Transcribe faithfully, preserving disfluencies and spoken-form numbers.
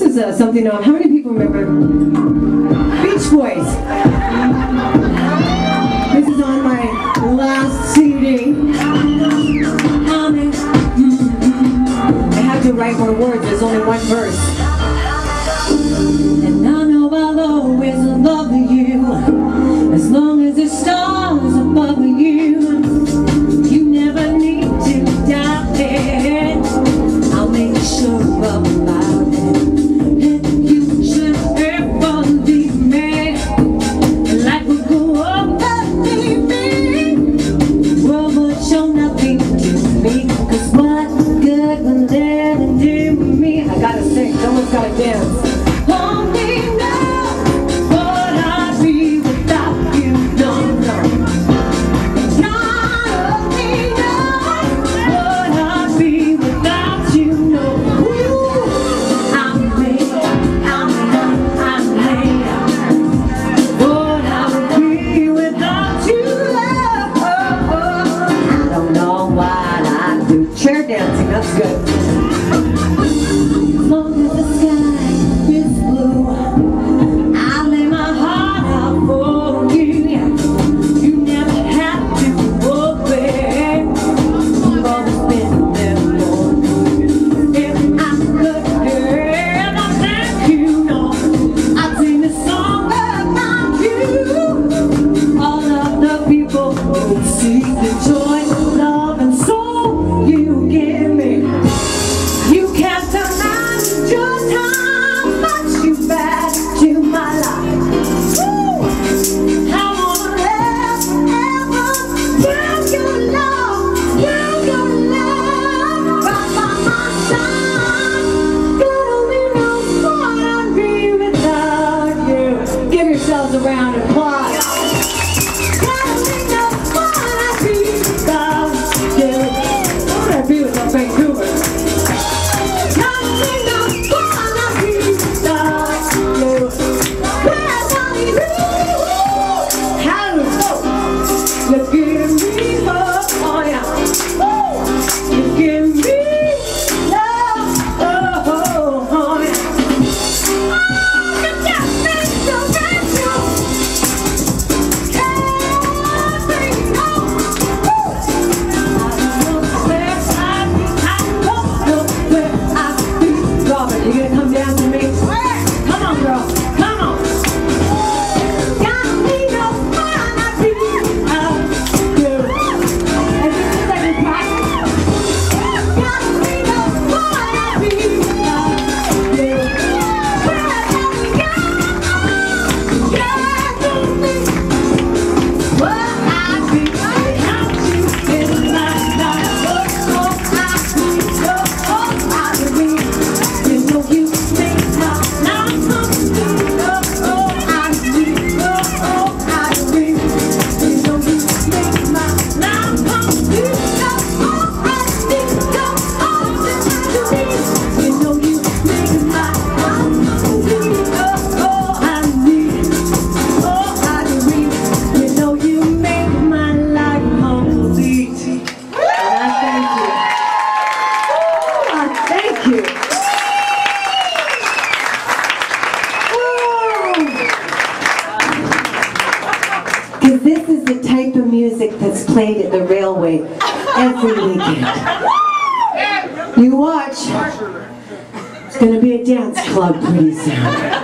was uh, something on. How many people remember Beach Boys? This is on my last C D. I had to write more words. There's only one verse. And I know I'll always love you as long as the stars above you. You never need to doubt it. I'll make sure about it. And you should ever leave me. Life will go on without me. World would show nothing to me. Cause what good will ever do me? I gotta sing. Someone's gotta dance. Chair dancing, that's good. As long as the sky is blue, I'll lay my heart out for you. You never have to worry. You've always been there for me. If I could ever thank you, no, I'd sing a song about you. All of the people who see the joy, love, and soul you give me. You can't imagine just how much you've added to my life. Woo! I wanna ever, ever give your love, give your love right by my side. God only knows what I'd be without you. Give yourselves a round of applause. God only knows what I'd be without you. Be with Vancouver. God only knows what I'd be without you. Where's money? How do you give me hope? Oh yeah. You give me love. Oh, oh, oh yeah. Oh, you got me so special. Everything you know. You gonna come down to me? Come on, girl. Come on. God only knows what I'd be without you. And this is like a practice. God only knows what I'd be without you. Where's all we got? God only what I'd be without you in my life. Oh, oh, I'd be, oh, oh, I'd be. You make my life complete. Oh, oh, I see. Oh, oh, I see. You know you make my life complete. Oh, oh, I see. Oh, oh, to me. You know you make my life complete. Oh, oh, I need. Oh, I agree. You know you make my life complete. And I thank you. Oh, I thank you. Because this is the type of music that's played at the railway every weekend. You watch. It's going to be a dance club pretty soon.